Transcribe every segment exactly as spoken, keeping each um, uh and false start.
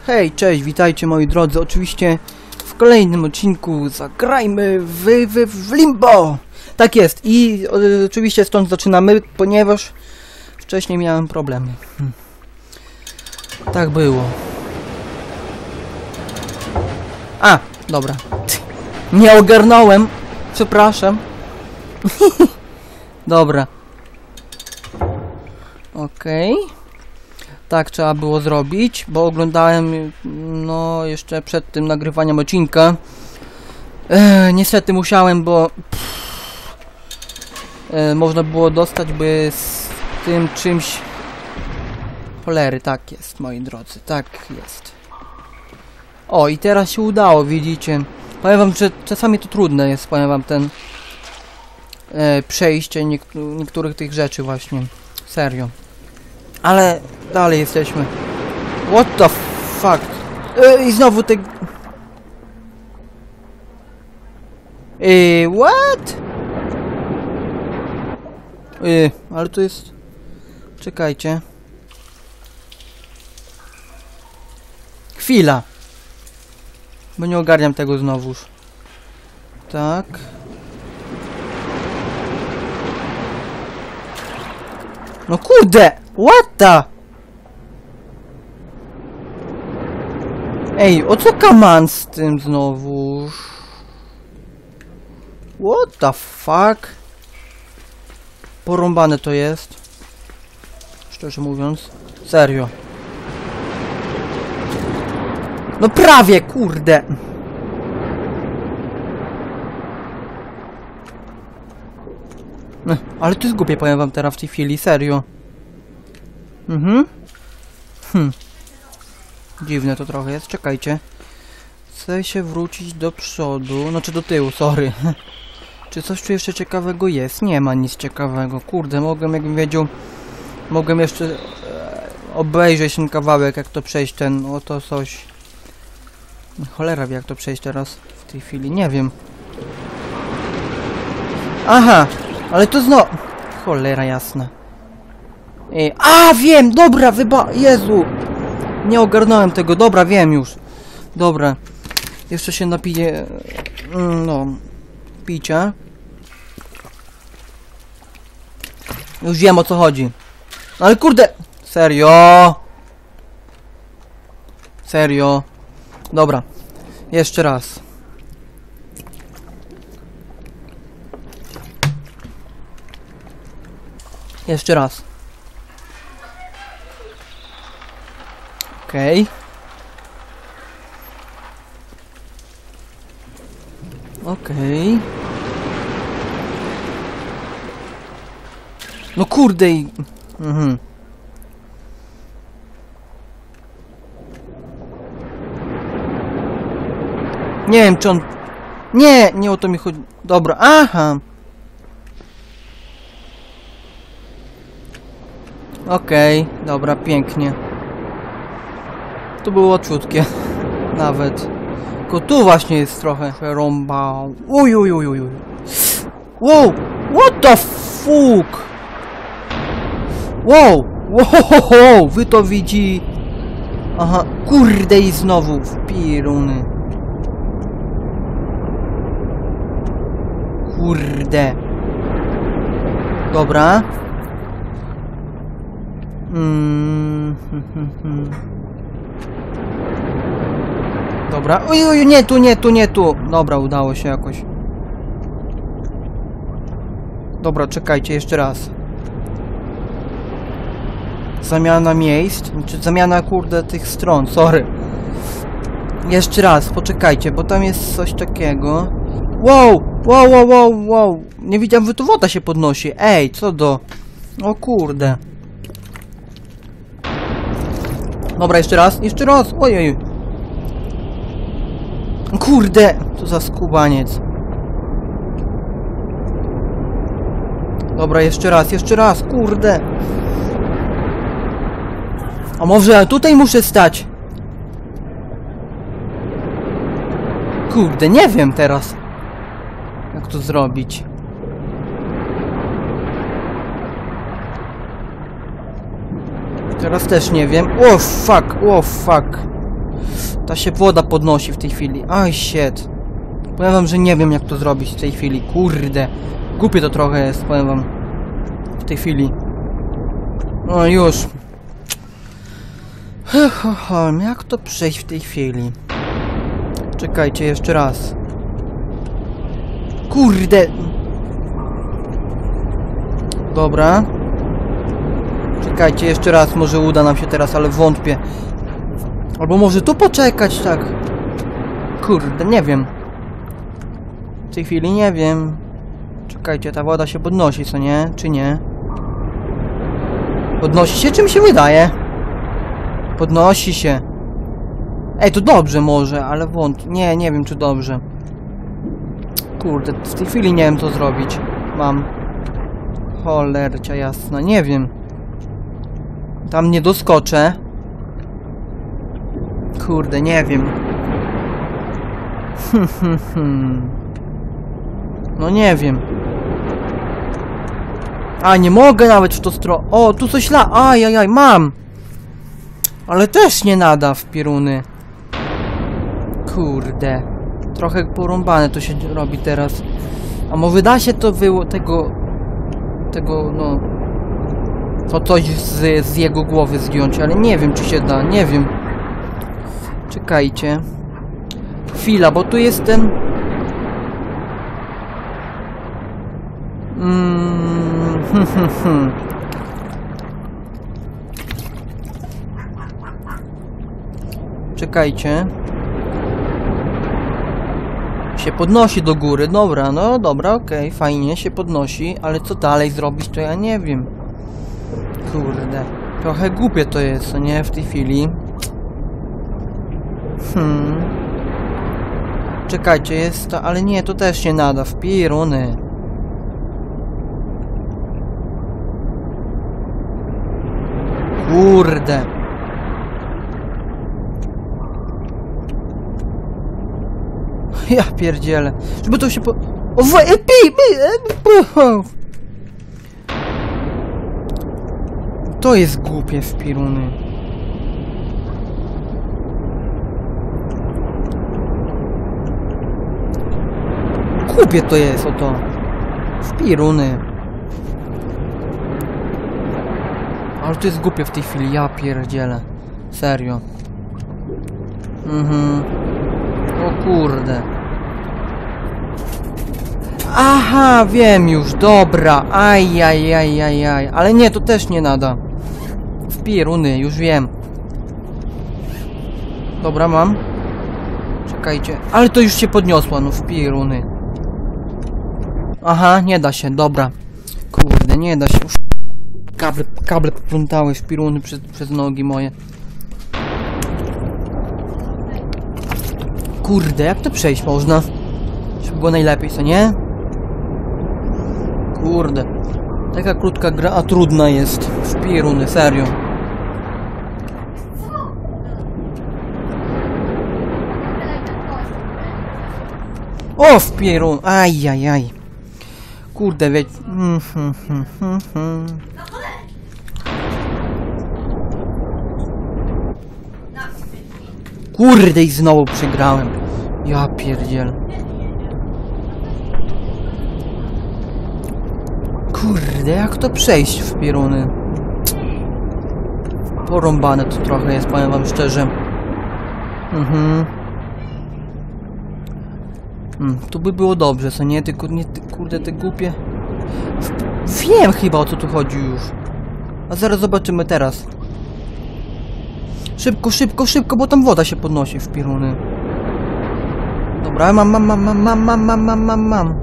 Hej, cześć, witajcie moi drodzy, oczywiście w kolejnym odcinku zagrajmy w, w, w Limbo! Tak jest i o, oczywiście stąd zaczynamy, ponieważ wcześniej miałem problemy. Hm. Tak było. A, dobra. Nie ogarnąłem, przepraszam. Dobra. Okej. Okay. Tak trzeba było zrobić, bo oglądałem, no, jeszcze przed tym nagrywaniem odcinka. E, niestety musiałem, bo pff, e, można było dostać by z tym czymś. Cholery, tak jest, moi drodzy, tak jest. O, i teraz się udało, widzicie. Powiem wam, że czasami to trudne jest, powiem wam, ten e, przejście niektó niektórych tych rzeczy właśnie. Serio. Ale dalej jesteśmy. What the fuck? Yy, I znowu te... Yy, what? Yy, ale to jest... Czekajcie. Chwila. Bo nie ogarniam tego znowuż. Tak. No kurde! What the? Ej, o co kaman z tym znowu? What the fuck? Porąbane to jest. Szczerze mówiąc. Serio. No prawie, kurde! Ech, ale to jest głupie, powiem wam teraz w tej chwili, serio. Mhm. Hm. Dziwne to trochę jest, czekajcie. Chcę się wrócić do przodu, znaczy do tyłu, sorry. Czy coś tu jeszcze ciekawego jest? Nie ma nic ciekawego, kurde, mogłem, jakbym wiedział, mogłem jeszcze e, obejrzeć ten kawałek, jak to przejść, ten, oto coś. Cholera wie, jak to przejść teraz, w tej chwili, nie wiem. Aha, ale to znowu... Cholera jasna. Ej, a, wiem, dobra, wyba... Jezu! Nie ogarnąłem tego, dobra, wiem już. Dobra. Jeszcze się napiję... No... Picia. Już wiem, o co chodzi. Ale kurde! Serio? Serio? Dobra. Jeszcze raz. Jeszcze raz. Okej. Okay. Okej. Okay. No kurde i... Mhm. Nie wiem, czy on... Nie, nie o to mi chodzi... Dobra, aha. Okej, okay, dobra, pięknie. To było łatwiutkie. Nawet. Tylko tu właśnie jest trochę przerąbał. Uj, uj, uj, uj. Wow! What the fuck? Wow! Wow! Wy to widzi... Aha, kurde i znowu w piruny. Kurde. Dobra. Mm, hm, hm, hm. Dobra. Oj, oj, nie tu, nie tu, nie tu. Dobra, udało się jakoś. Dobra, czekajcie jeszcze raz. Zamiana miejsc. Czy zamiana, kurde, tych stron, sorry. Jeszcze raz, poczekajcie, bo tam jest coś takiego. Wow, wow, wow, wow, wow. Nie widziałem, że tu woda się podnosi. Ej, co do... O kurde. Dobra, jeszcze raz, jeszcze raz. Ojej. Kurde, co za skubaniec. Dobra, jeszcze raz, jeszcze raz, kurde. A może tutaj muszę stać? Kurde, nie wiem teraz, jak to zrobić. Teraz też nie wiem. O fuck, o fuck. Ta się woda podnosi w tej chwili. Aj, shit. Powiem wam, że nie wiem jak to zrobić w tej chwili. Kurde. Głupie to trochę jest, powiem wam. W tej chwili. No już. Jak to przejść w tej chwili? Czekajcie jeszcze raz. Kurde. Dobra. Czekajcie jeszcze raz, może uda nam się teraz, ale wątpię. Albo może tu poczekać, tak. Kurde, nie wiem. W tej chwili nie wiem. Czekajcie, ta woda się podnosi, co nie? Czy nie? Podnosi się? Czy mi się wydaje? Podnosi się. Ej, to dobrze może, ale wątpię. Nie, nie wiem czy dobrze. Kurde, w tej chwili nie wiem co zrobić. Mam. Cholercia jasna, nie wiem. Tam nie doskoczę. Kurde, nie wiem. No nie wiem. A, nie mogę nawet w to stronę. O, tu coś la... Ajajaj, mam! Ale też nie nada w pieruny. Kurde. Trochę porąbane to się robi teraz. A może da się to wyło... tego... Tego, no... To coś z, z jego głowy zdjąć, ale nie wiem czy się da, nie wiem. Czekajcie. Chwila, bo tu jest ten... Mm, hm, hm, hm. Czekajcie. Się podnosi do góry, dobra, no dobra, okej, okay, fajnie się podnosi, ale co dalej zrobić, to ja nie wiem. Kurde, trochę głupie to jest, co nie, w tej chwili. Hmm. Czekajcie, jest to, ale nie, to też się nada, w pieruny. Kurde. Ja pierdzielę. Żeby to się po... O, w... To jest głupie w pieruny. Głupie to jest, oto. W pieruny. Ale to jest głupie w tej chwili, ja pierdzielę. Serio. Mhm. O kurde. Aha, wiem już, dobra. Aj, aj, aj, aj, aj. Ale nie, to też nie nada. W pieruny, już wiem. Dobra, mam. Czekajcie. Ale to już się podniosła, no w pieruny. Aha, nie da się, dobra. Kurde, nie da się. Uf. Kable, kable poplątały w pieruny przez, przez nogi moje. Kurde, jak to przejść można? Żeby było najlepiej, co nie? Kurde. Taka krótka gra, a trudna jest. W pieruny, serio. O, w pierun. Ajajaj. Kurde, wiecie. Mm, hmm, hmm, hmm, hmm. Kurde, i znowu przegrałem. Ja pierdziel. Kurde, jak to przejść w pieruny? Porąbane to trochę jest, powiem wam szczerze. Mhm. Hmm, tu by było dobrze, co nie? Tylko nie, ty, kurde, te głupie... Wiem chyba, o co tu chodzi już. A zaraz zobaczymy teraz. Szybko, szybko, szybko, bo tam woda się podnosi w pieruny. Dobra, mam, mam, mam, mam, mam, mam, mam, mam, mam, mam.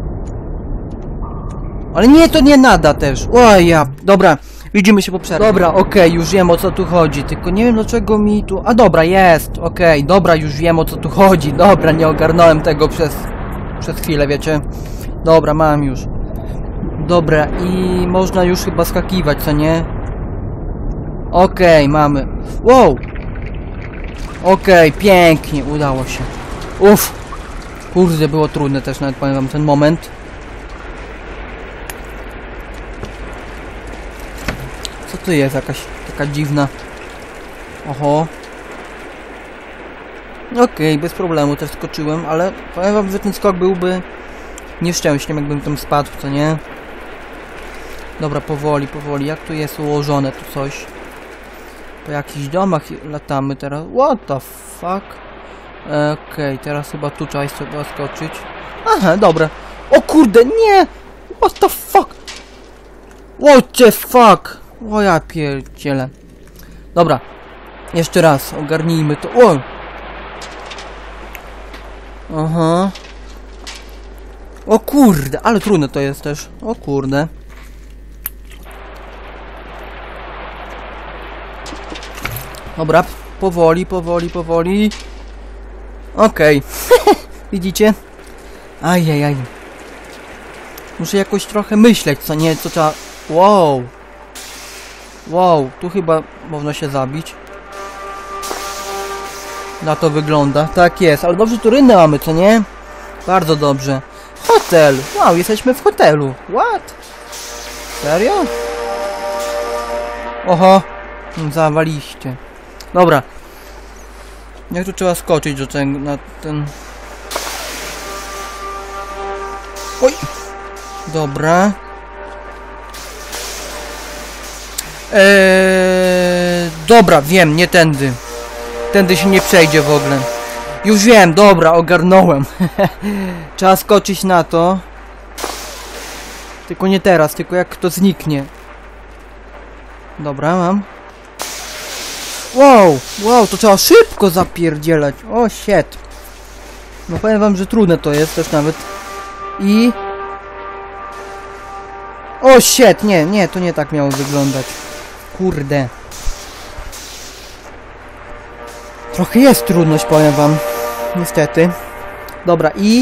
Ale nie, to nie nada też. Oj, ja. Dobra, widzimy się po przerwie. Dobra, okej, okay, już wiem o co tu chodzi. Tylko nie wiem dlaczego mi tu... A dobra, jest, okej, okay, dobra, już wiem o co tu chodzi. Dobra, nie ogarnąłem tego przez... Przez chwilę, wiecie. Dobra, mam już. Dobra, i można już chyba skakiwać, co nie? Okej, okay, mamy. Wow! Okej, okay, pięknie, udało się. Uff! Kurde, było trudne też, nawet powiem wam ten moment. Co to jest? Jakaś taka dziwna... Oho. Okej, okay, bez problemu też skoczyłem, ale powiem wam, że ten skok byłby nieszczęściem, jakbym tam spadł, co nie? Dobra, powoli, powoli. Jak tu jest ułożone tu coś? Po jakichś domach latamy teraz. What the fuck? Okej, okay, teraz chyba tu trzeba sobie skoczyć. Aha, dobra. O kurde, nie! What the fuck? What the fuck? O ja pierdzielę. Dobra. Jeszcze raz, ogarnijmy to. O! Aha. O kurde, ale trudne to jest też. O kurde. Dobra, powoli, powoli, powoli. Okej. Okay. Widzicie? Ajajaj. Muszę jakoś trochę myśleć, co nie, co trzeba... Wow. Wow, tu chyba można się zabić. Na to wygląda. Tak jest, ale dobrze tu rynę mamy, co nie? Bardzo dobrze. Hotel! Wow, jesteśmy w hotelu. What? Serio? Oho. Zawaliście. Dobra. Jak tu trzeba skoczyć do tego, na ten... Oj! Dobra. Eee, dobra, wiem, nie tędy. Tędy się nie przejdzie w ogóle. Już wiem, dobra, ogarnąłem. Trzeba skoczyć na to. Tylko nie teraz, tylko jak to zniknie. Dobra, mam. Wow, wow, to trzeba szybko zapierdzielać. O, shit. No powiem wam, że trudne to jest też nawet. I... O, shit, nie, nie, to nie tak miało wyglądać. Kurde. Trochę jest trudność, powiem wam. Niestety. Dobra, i...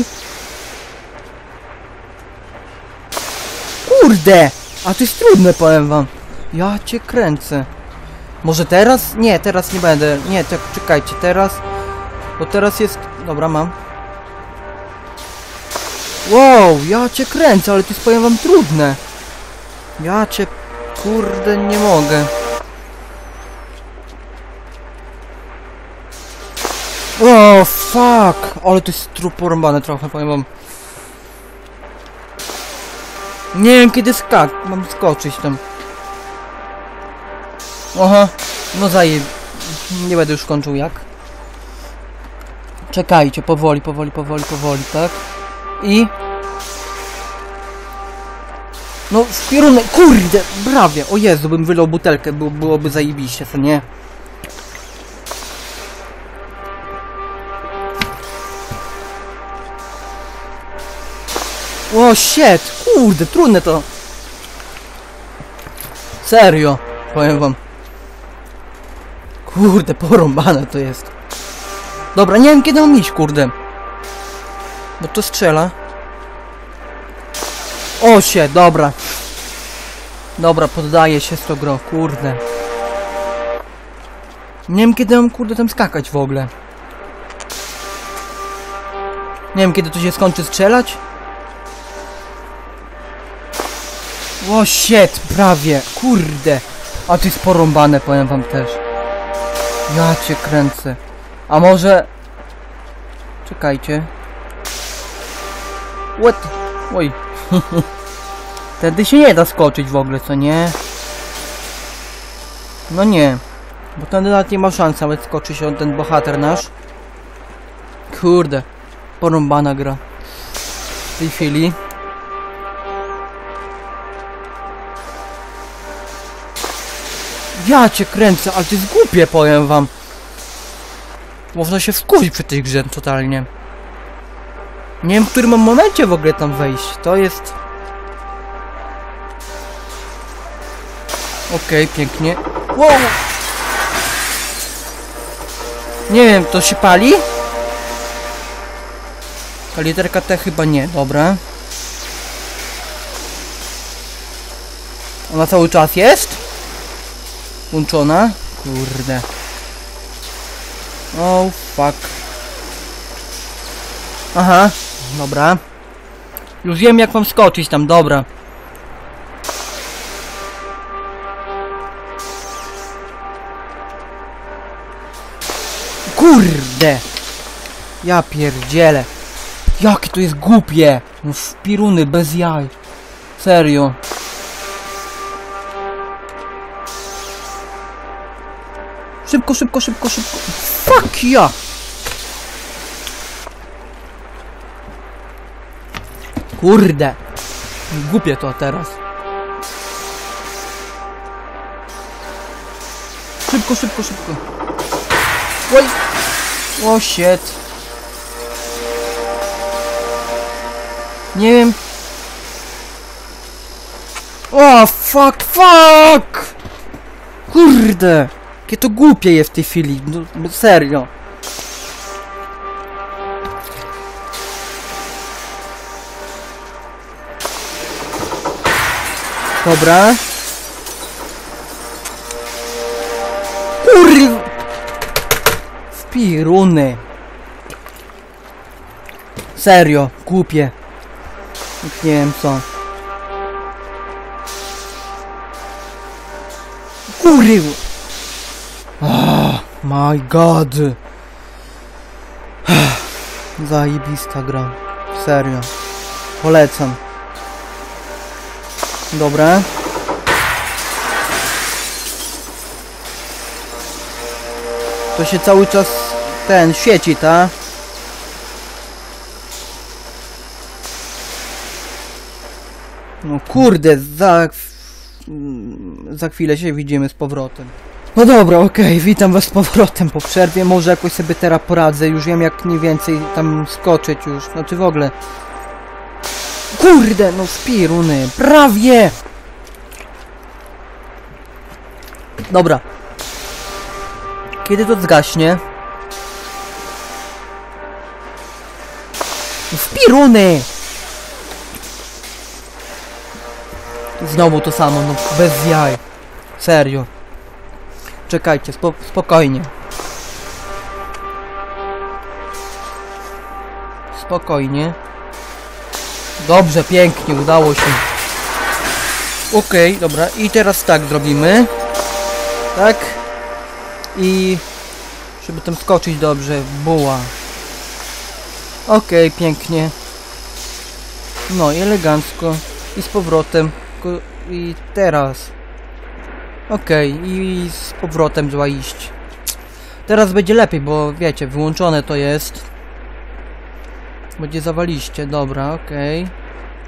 Kurde! A to jest trudne, powiem wam. Ja cię kręcę. Może teraz? Nie, teraz nie będę. Nie, tak, czekajcie, teraz. Bo teraz jest... Dobra, mam. Wow, ja cię kręcę, ale to jest, powiem wam, trudne. Ja cię... Kurde, nie mogę. O, fuck! Ale to jest porąbane trochę, powiem wam. Nie wiem kiedy skak... Mam skoczyć tam. Aha, no zajeb... Nie będę już kończył jak. Czekajcie, powoli, powoli, powoli, powoli, tak? I... No, w kierunek... Kurde, prawie! O Jezu, bym wylał butelkę, było, byłoby zajebiście, co nie? O, shit! Kurde, trudne to! Serio, powiem wam. Kurde, porąbane to jest. Dobra, nie wiem kiedy mam iść, kurde. Bo to strzela. O się, dobra. Dobra, poddaję się z to gro, kurde. Nie wiem kiedy mam, kurde, tam skakać w ogóle. Nie wiem kiedy to się skończy strzelać. O shit, prawie, kurde. A to jest porąbane, powiem wam też. Ja cię kręcę. A może... Czekajcie. What? Oj. Wtedy się nie da skoczyć w ogóle, co nie? No nie. Bo ten nawet nie ma szans nawet skoczyć on ten bohater nasz. Kurde. Porąbana gra. W tej chwili. Ja cię kręcę, ale to jest głupie, powiem wam. Można się wkurzyć przy tej grze totalnie. Nie wiem, w którym momencie w ogóle tam wejść. To jest... Okej, okay, pięknie. Wow! Nie wiem, to się pali? Ta literka T chyba nie, dobra. Ona cały czas jest? Włączona? Kurde. Oh fuck. Aha, dobra. Już wiem jak mam skoczyć tam, dobra. Kurde. Ja pierdzielę. Jakie to jest głupie. No szpiruny bez jaj. Serio. Szybko, szybko, szybko, szybko. Fuck ja. Kurde. Głupie to teraz. Szybko, szybko, szybko. Oj. O shit. Nie wiem. O fuck, fuck. Kurde. Jakie to głupie jest w tej chwili. No, serio. Dobra. Kurwa. Wpiruny. Serio, głupie. Nie wiem co. Kurwa. Oh my god. Zajebista gra. Serio. Polecam. Dobra. To się cały czas ten świeci, ta? No kurde, za... za chwilę się widzimy z powrotem. No dobra, okej, okay, witam was z powrotem po przerwie. Może jakoś sobie teraz poradzę. Już wiem jak mniej więcej tam skoczyć już. Znaczy w ogóle. Kurde, no szpiruny. Prawie! Dobra. Kiedy to zgaśnie? No szpiruny! Znowu to samo, no bez jaj. Serio. Czekajcie, spo spokojnie. Spokojnie. Dobrze, pięknie, udało się. Okej, okay, dobra. I teraz tak zrobimy. Tak. I... żeby tam skoczyć dobrze. Buła. Okej, okay, pięknie. No i elegancko. I z powrotem. I teraz. Okej, okay, i z powrotem trzeba iść. Teraz będzie lepiej, bo wiecie, wyłączone to jest. Będzie zawaliście, dobra, okej. Okay.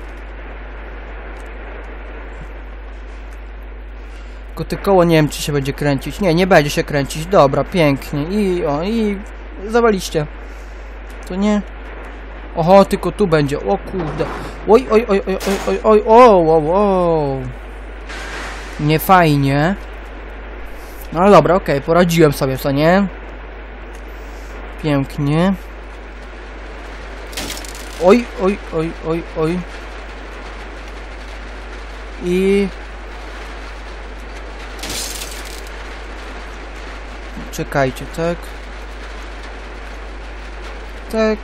Tylko te koło nie wiem, czy się będzie kręcić. Nie, nie będzie się kręcić, dobra, pięknie. I o, i zawaliście. To nie. Oho, tylko tu będzie, o kurde. Oj, oj, oj, oj, oj, oj, oj, oj, oj. Nie fajnie. No ale dobra, okej, okay, poradziłem sobie, co nie? Pięknie. Oj, oj, oj, oj, oj. I... czekajcie, tak? Tak.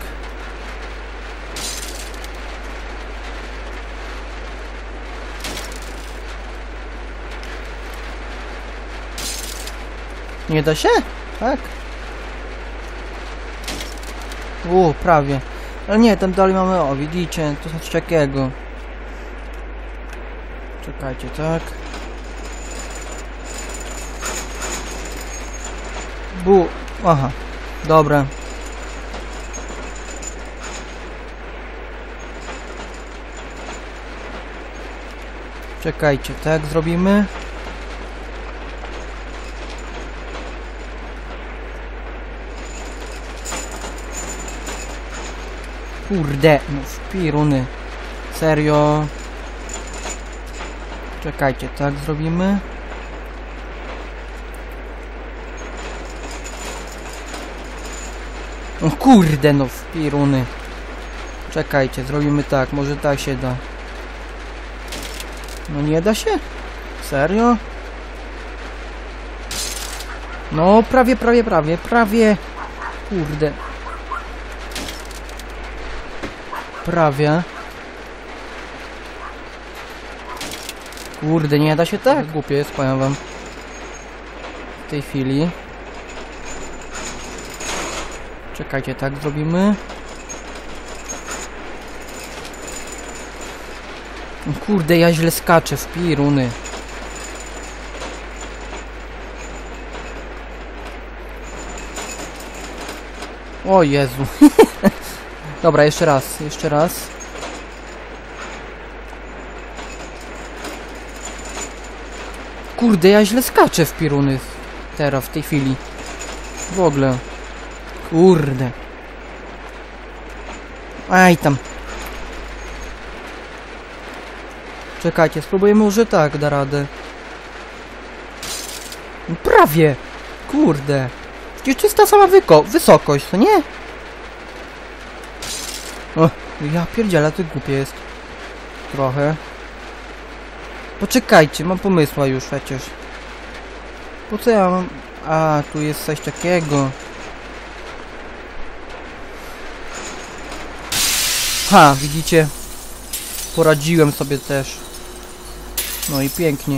Nie da się? Tak? U, prawie. Ale nie, tam dalej mamy, o, widzicie, to coś takiego. Czekajcie, tak? Bu, aha, dobra. Czekajcie, tak zrobimy. Kurde, no wpiruny. Serio. Czekajcie, tak zrobimy. O kurde, no wpiruny. Czekajcie, zrobimy tak, może tak się da. No nie da się? Serio? No prawie, prawie, prawie, prawie. Kurde. Prawie. Kurde, nie da się tak. Głupie jest, powiem wam. W tej chwili. Czekajcie, tak zrobimy. Kurde, ja źle skaczę w piruny. O Jezu. Dobra, jeszcze raz, jeszcze raz. Kurde, ja źle skaczę w piruny. Teraz, w tej chwili. W ogóle. Kurde. Aj tam. Czekajcie, spróbujemy może tak, da radę. Prawie. Kurde. Przecież to jest ta sama wyko wysokość, co nie? O, ja pierdzielę, to głupie jest. Trochę. Poczekajcie, mam pomysła już przecież. Po co ja mam... A, tu jest coś takiego. Ha, widzicie? Poradziłem sobie też. No i pięknie.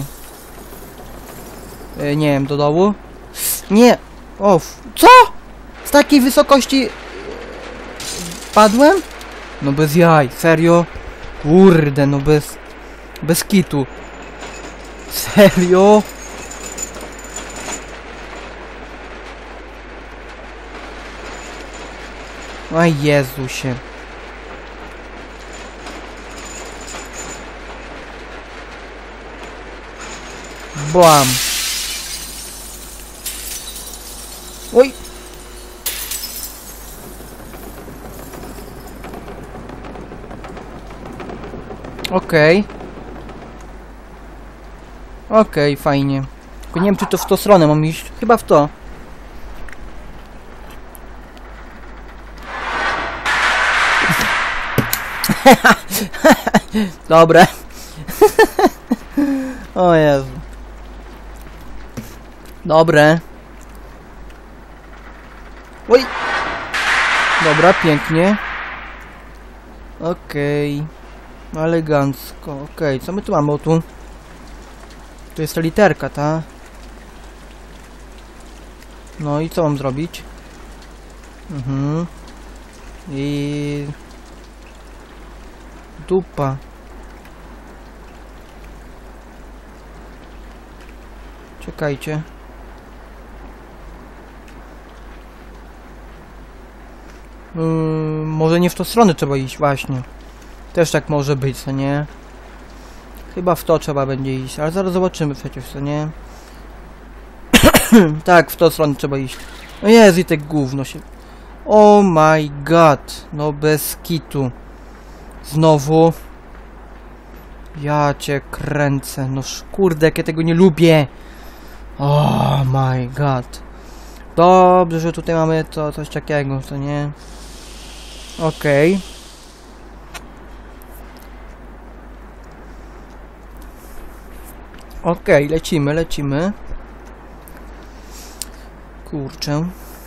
E, nie wiem, do dołu? Nie! O, co? Z takiej wysokości... Padłem? No bez jaj, serio? Kurde, no bez... Bez kitu. Serio? Aj Jezusie. Błam. Oj. Okej. Okay. Okej, okay, fajnie. Tylko nie wiem, czy to w tą stronę mam iść. Chyba w to. Dobre. O Jezu. Dobre. Oj. Dobra, pięknie. Okej. Okay. Elegancko. Okej, okay. Co my tu mamy? O, tu. Tu jest ta literka, ta. No i co mam zrobić? Mhm. I... Dupa. Czekajcie. Yy, może nie w tą stronę trzeba iść, właśnie. Też tak może być, co nie? Chyba w to trzeba będzie iść, ale zaraz zobaczymy przecież, co nie? Tak, w tą stronę trzeba iść. No jest i te gówno się... Oh my god. No bez kitu. Znowu. Ja cię kręcę. No kurde, jak ja tego nie lubię. Oh my god. Dobrze, że tutaj mamy to coś takiego, co nie? Okej. Okay. Okej, okay, lecimy, lecimy. Kurczę.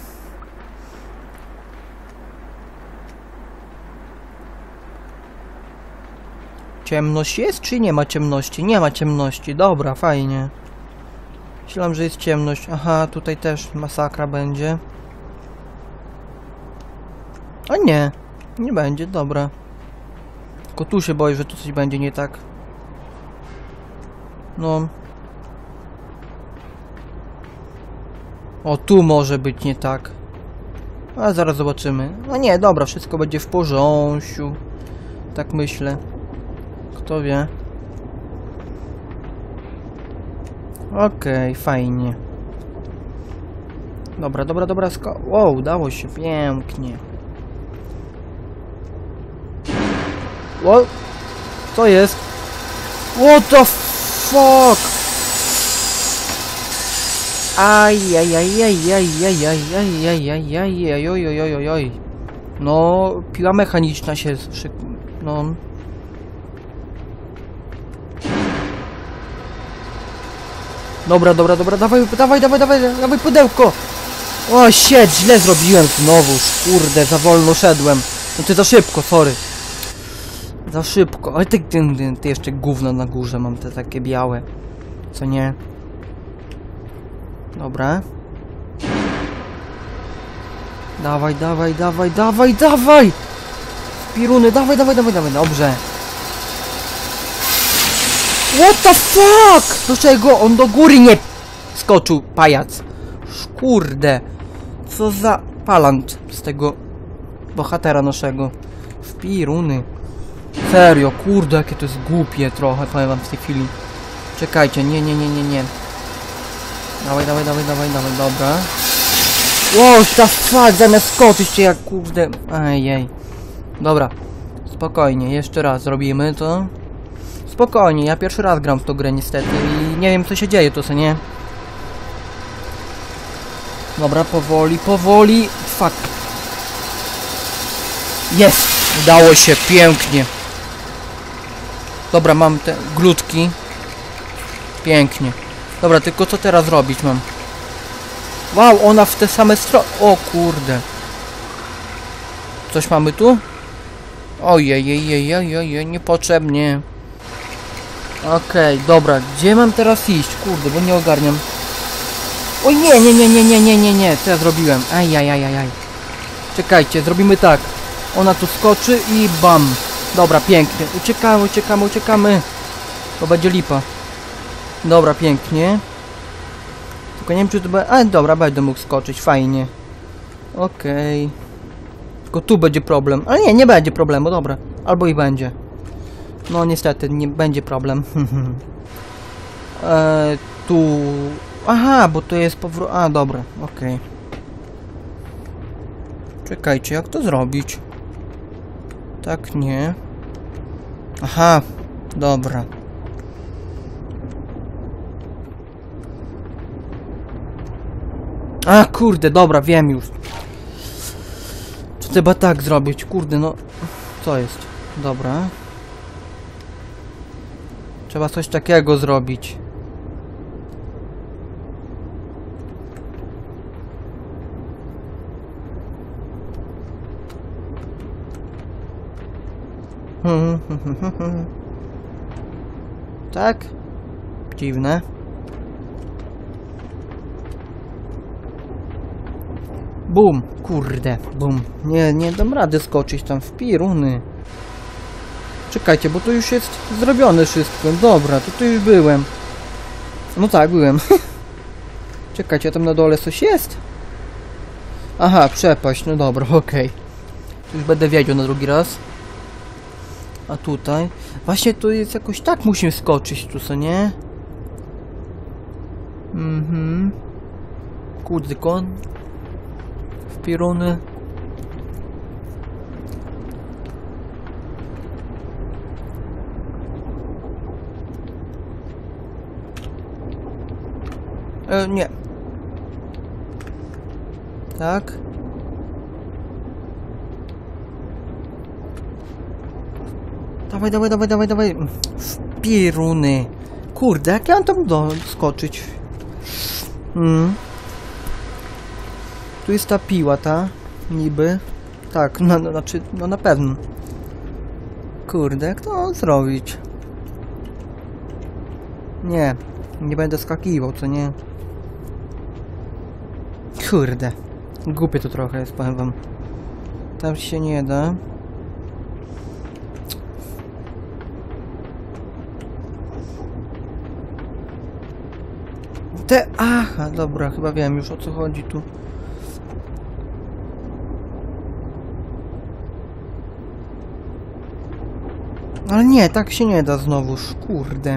Ciemność jest, czy nie ma ciemności? Nie ma ciemności, dobra, fajnie. Myślałem, że jest ciemność. Aha, tutaj też masakra będzie. A nie, nie będzie, dobra. Tylko tu się boję, że tu coś będzie nie tak. No. O, tu może być nie tak. A zaraz zobaczymy. No nie, dobra, wszystko będzie w porządku. Tak myślę. Kto wie. Okej, okay, fajnie. Dobra, dobra, dobra. Sko wow, udało się. Pięknie. Wow. Co jest? What the fuck? Aj, aj, aj, aj, aj, aj, aj, aj, aj, aj, aj, aj, oj, oj, oj, oj. No, piła mechaniczna się szyk... No. Dobra, dobra, dobra, dawaj, dawaj, dawaj, dawaj, dawaj pudełko! O, siedź, źle zrobiłem znowu, kurde, za wolno szedłem. No ty za szybko, sorry. Za szybko, ale ty, ty, ty, ty jeszcze gówno na górze mam, te takie białe. Co nie? Dobra. Dawaj, dawaj, dawaj, dawaj, dawaj! Piruny, dawaj, dawaj, dawaj, dawaj, dobrze. What the fuck? Dlaczego on do góry nie skoczył, pajac? Kurde. Co za palant z tego bohatera naszego. W piruny. Serio, kurde, jakie to jest głupie trochę, powiem wam w tej chwili. Czekajcie, nie, nie, nie, nie, nie. Dawaj, dawaj, dawaj, dawaj, dawaj, dobra. Wow, ta fuck, zamiast skoczyć się jak kurde. Ajej. Dobra. Spokojnie, jeszcze raz zrobimy to. Spokojnie, ja pierwszy raz gram w tą grę niestety i nie wiem co się dzieje to co nie. Dobra, powoli, powoli. Fuck. Jest! Udało się, pięknie. Dobra, mam te glutki. Pięknie. Dobra, tylko co teraz robić mam? Wow, ona w te same strony. O kurde. Coś mamy tu? Ojej, jej, jej, jej, niepotrzebnie. Okej, okay, dobra, gdzie mam teraz iść? Kurde, bo nie ogarniam. Oj nie, nie, nie, nie, nie, nie, nie, nie, co ja zrobiłem? Ajajajajaj. Czekajcie, zrobimy tak. Ona tu skoczy i bam. Dobra, pięknie. Uciekamy, uciekamy, uciekamy. To będzie lipa. Dobra, pięknie. Tylko nie wiem czy to będzie... A, dobra, będę mógł skoczyć, fajnie. Okej. Okay. Tylko tu będzie problem. Ale nie, nie będzie problemu, dobra. Albo i będzie. No niestety, nie będzie problem. eee, tu... Aha, bo to jest powrót... A, dobra, okej. Okay. Czekajcie, jak to zrobić? Tak, nie. Aha, dobra. A, kurde, dobra, wiem już. To trzeba tak zrobić, kurde, no... Co jest? Dobra. Trzeba coś takiego zrobić. Tak? Dziwne. Bum, kurde, bum. Nie, nie dam rady skoczyć tam w piruny. Czekajcie, bo to już jest zrobione wszystko. Dobra, to tu już byłem. No tak, byłem. Czekajcie, tam na dole coś jest? Aha, przepaść, no dobra, okej. Okay. Już będę wiedział na drugi raz. A tutaj? Właśnie tu jest jakoś tak musimy skoczyć tu, co nie? Mhm. Kurde, kon. W piruny. E, nie. Tak. Dawaj, dawaj, dawaj, dawaj, dawaj. W piruny. Kurde, jak ja mam tam doskoczyć? Hmm. Tu jest ta piła, ta? Niby. Tak, no, no, znaczy, no na pewno. Kurde, jak to zrobić? Nie. Nie będę skakiwał, co nie? Kurde. Głupie to trochę jest, powiem wam. Tam się nie da. Te... Aha, dobra, chyba wiem już o co chodzi tu. Ale nie, tak się nie da znowuż, kurde.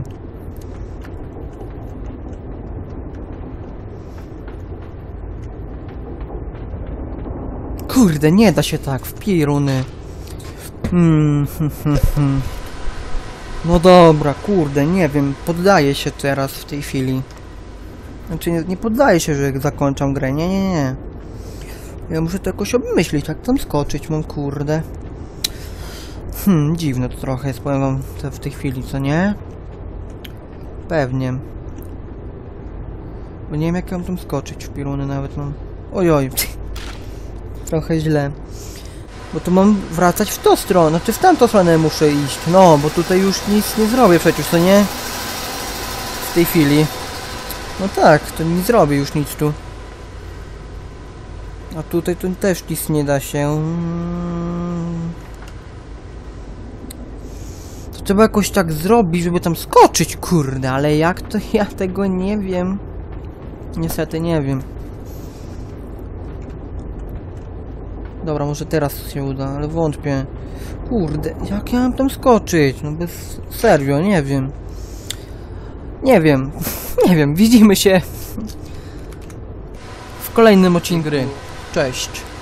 Kurde, nie da się tak, w piruny. Hmm, hmm, hmm, hmm. No dobra, kurde, nie wiem, poddaję się teraz w tej chwili. Znaczy nie, nie poddaję się, że zakończam grę, nie, nie, nie. Ja muszę to jakoś obmyślić, jak tam skoczyć mam, kurde. Hmm, dziwne to trochę jest, powiem wam w tej chwili, co nie? Pewnie. Bo nie wiem jak mam tam skoczyć w piruny nawet mam. Ojoj. Trochę źle. Bo tu mam wracać w tą stronę, znaczy w tamtą stronę muszę iść. No, bo tutaj już nic nie zrobię przecież, co nie? W tej chwili. No tak, to nie zrobię już nic tu. A tutaj to też nic nie da się. To trzeba jakoś tak zrobić, żeby tam skoczyć, kurde, ale jak to ja tego nie wiem. Niestety nie wiem. Dobra, może teraz się uda, ale wątpię. Kurde, jak ja mam tam skoczyć? No bez serio, nie wiem. Nie wiem. Nie wiem, widzimy się w kolejnym odcinku gry. Cześć.